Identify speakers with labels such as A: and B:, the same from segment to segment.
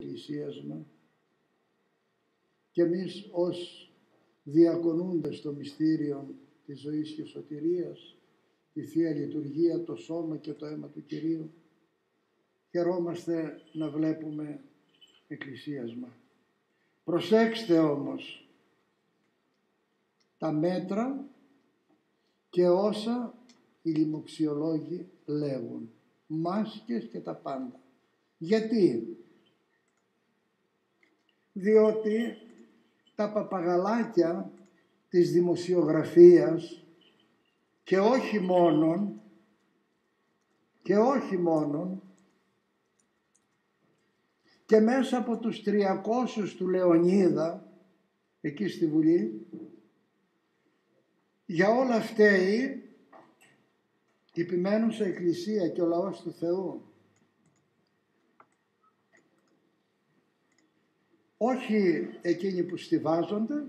A: εκκλησίασμα και εμείς ως διακονούντες το μυστήριο της ζωής και σωτηρίας, τη Θεία Λειτουργία, το σώμα και το αίμα του Κυρίου, χαιρόμαστε να βλέπουμε εκκλησίασμα. Προσέξτε όμως τα μέτρα και όσα οι λοιμοξιολόγοι λέγουν, μάσκες και τα πάντα. Γιατί? Διότι τα παπαγαλάκια της δημοσιογραφίας και όχι μόνον και μέσα από τους 300 του Λεωνίδα εκεί στη Βουλή, για όλα φταίει η ποιμένουσα Εκκλησία και ο λαός του Θεού. Όχι εκείνοι που στιβάζονται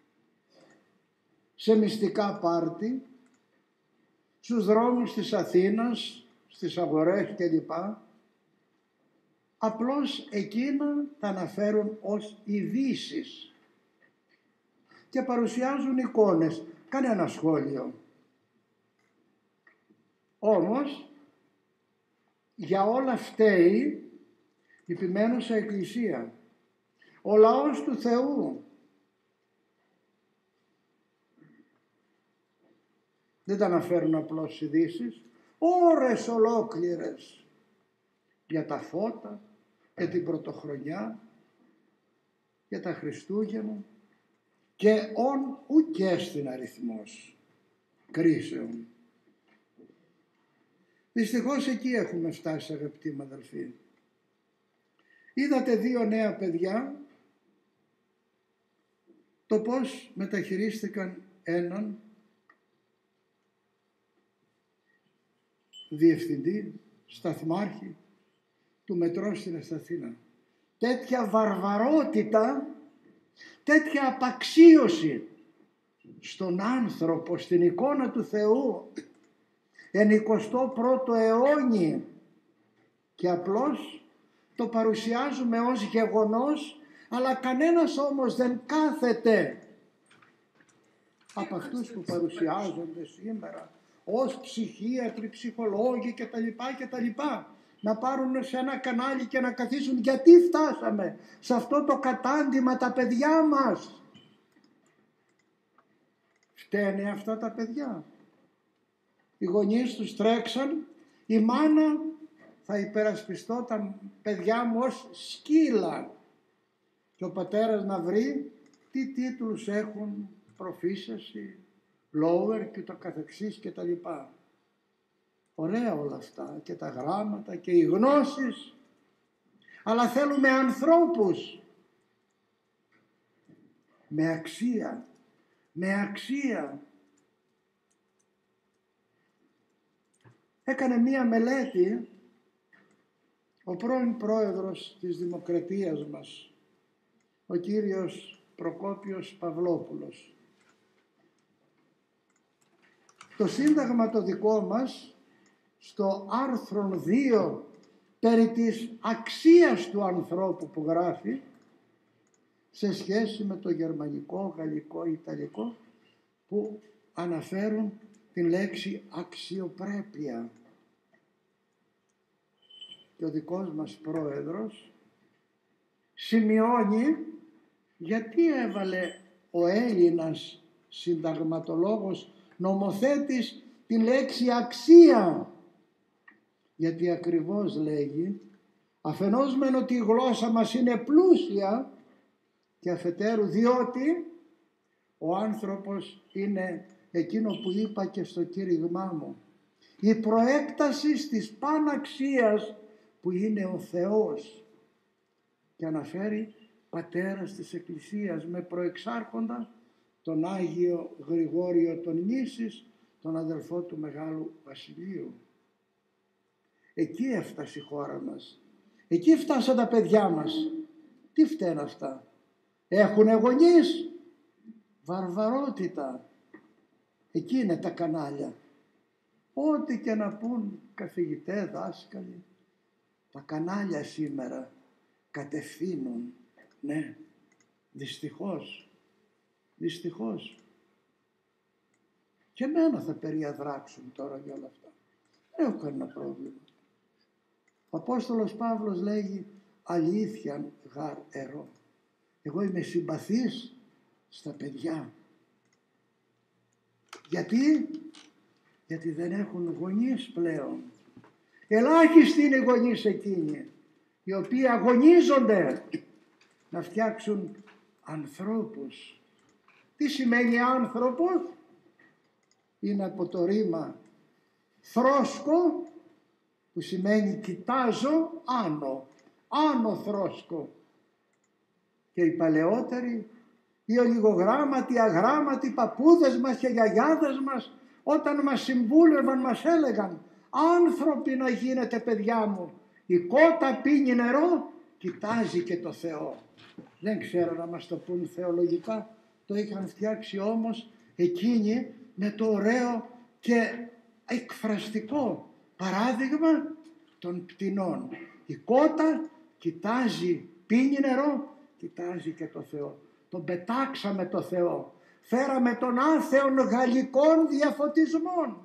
A: σε μυστικά πάρτι, στους δρόμους της Αθήνας, στις αγορές κλπ. Απλώς εκείνα τα αναφέρουν ως ειδήσεις και παρουσιάζουν εικόνες, κανένα σχόλιο. Όμως για όλα φταίει η ποιμένουσα Εκκλησία, ο λαός του Θεού. Δεν τα αναφέρουν απλώς ειδήσεις, ώρες ολόκληρες για τα φώτα, για την Πρωτοχρονιά, για τα Χριστούγεννα και ουκ στην αριθμός κρίσεων. Δυστυχώς εκεί έχουμε φτάσει, αγαπητοί μου αδελφοί. Είδατε 2 νέα παιδιά, το πώς μεταχειρίστηκαν έναν διευθυντή, σταθμάρχη του μετρό στην Αθήνα. Τέτοια βαρβαρότητα, τέτοια απαξίωση στον άνθρωπο, στην εικόνα του Θεού εν 21ο αιώνι, και απλώς το παρουσιάζουμε ως γεγονός, αλλά κανένας όμως δεν κάθεται από αυτούς που παρουσιάζονται σήμερα ως ψυχίατροι, ψυχολόγοι κτλ. Να πάρουν σε ένα κανάλι και να καθίσουν γιατί φτάσαμε σε αυτό το κατάντημα τα παιδιά μας. Φταίνε αυτά τα παιδιά. Οι γονείς τους τρέξαν, η μάνα θα υπερασπιστώ τα παιδιά μου ως σκύλα και ο πατέρας να βρει τι τίτλους έχουν, προφήσεση, lower και το καθεξής και τα λοιπά. Ωραία όλα αυτά και τα γράμματα και οι γνώσεις, αλλά θέλουμε ανθρώπους με αξία. Έκανε μία μελέτη ο πρώην πρόεδρος της Δημοκρατίας μας, ο κύριος Προκόπιος Παυλόπουλος. Το Σύνταγμα το δικό μας, στο άρθρο 2 περί της αξίας του ανθρώπου που γράφει, σε σχέση με το γερμανικό, γαλλικό, ιταλικό, που αναφέρουν την λέξη αξιοπρέπεια. Και ο δικός μας πρόεδρος σημειώνει γιατί έβαλε ο Έλληνας συνταγματολόγος νομοθέτης τη λέξη αξία. Γιατί ακριβώς λέγει, αφενός μεν ότι η γλώσσα μας είναι πλούσια και αφετέρου διότι ο άνθρωπος είναι εκείνο που είπα και στο κήρυγμά μου, η προέκταση της παναξίας που είναι ο Θεός, και αναφέρει πατέρας της Εκκλησίας με προεξάρχοντα τον Άγιο Γρηγόριο τον Νήσης, τον αδελφό του Μεγάλου Βασιλείου. Εκεί έφτασε η χώρα μας, εκεί φτάσαν τα παιδιά μας. Τι φταίνε αυτά? Έχουνε γονείς? Βαρβαρότητα. Εκεί είναι τα κανάλια. Ό,τι και να πούν καθηγητές, δάσκαλοι, τα κανάλια σήμερα κατευθύνουν. Ναι, δυστυχώς. Και εμένα θα περιαδράξουν τώρα για όλα αυτά. Δεν έχω κανένα πρόβλημα. Ο Απόστολος Παύλος λέγει αλήθιαν γαρ ερώ. Εγώ είμαι συμπαθής στα παιδιά. Γιατί δεν έχουν γονείς πλέον. Ελάχιστοι είναι οι γονείς εκείνοι οι οποίοι αγωνίζονται να φτιάξουν ανθρώπους. Τι σημαίνει άνθρωπος? Είναι από το ρήμα θρόσκο, που σημαίνει κοιτάζω άνω θρόσκο. Και οι παλαιότεροι, οι ολιγογράμματοι, αγράμματοι παππούδες μας και γιαγιάδες μας, όταν μας συμβούλευαν, μας έλεγαν άνθρωποι να γίνετε παιδιά μου. Η κότα πίνει νερό, κοιτάζει και το Θεό. Δεν ξέρω να μας το πούν θεολογικά, το είχαν φτιάξει όμως εκείνοι με το ωραίο και εκφραστικό παράδειγμα των πτηνών. Η κότα κοιτάζει, πίνει νερό, κοιτάζει και το Θεό. Τον πετάξαμε το Θεό. Φέραμε τον άθεον γαλλικών διαφωτισμών.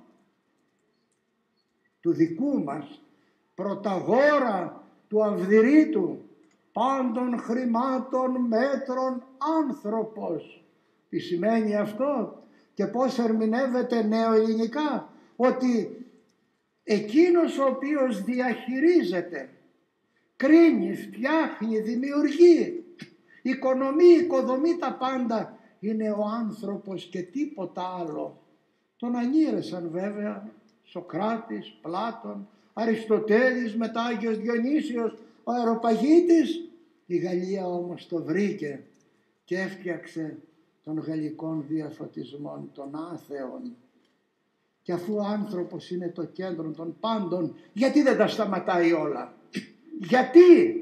A: Του δικού μας πρωταγόρα του Αυδηρίτου, πάντων χρημάτων μέτρων άνθρωπος. Τι σημαίνει αυτό και πώς ερμηνεύεται νεοελληνικά? Ότι εκείνος ο οποίος διαχειρίζεται, κρίνει, φτιάχνει, δημιουργεί, οικοδομεί τα πάντα, είναι ο άνθρωπος και τίποτα άλλο. Τον ανήρεσαν βέβαια Σοκράτης, Πλάτων, Αριστοτέλης, μετά Άγιος Διονύσιος, ο Αεροπαγίτης. Η Γαλλία όμως το βρήκε και έφτιαξε των γαλλικών διαφωτισμών, των άθεων. Και αφού ο άνθρωπος είναι το κέντρο των πάντων, γιατί δεν τα σταματάει όλα? Γιατί?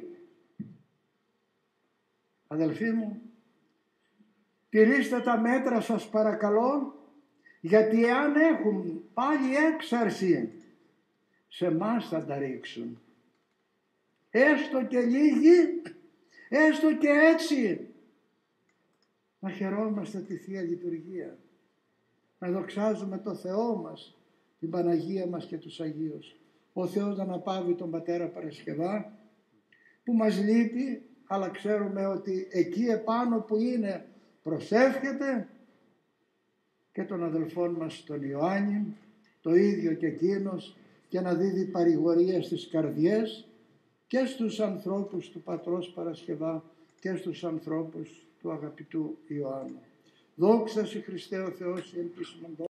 A: Αδελφοί μου, τηρήστε τα μέτρα σας παρακαλώ, γιατί εάν έχουν πάλι έξαρση, σε μας θα τα ρίξουν. Έστω και λίγοι, έστω και έτσι, να χαιρόμαστε τη Θεία Λειτουργία, να δοξάζουμε το Θεό μας, την Παναγία μας και τους Αγίους. Ο Θεός να αναπαύει τον Πατέρα Παρασκευά, που μας λείπει, αλλά ξέρουμε ότι εκεί επάνω που είναι προσεύχεται, και τον αδελφόν μας τον Ιωάννη, το ίδιο και εκείνος, και να δίδει παρηγορία στις καρδιές και στους ανθρώπους του Πατρός Παρασκευά και στους ανθρώπους του αγαπητού Ιωάννου. Δόξα σοι Χριστέ ο Θεός, ελπίσιμον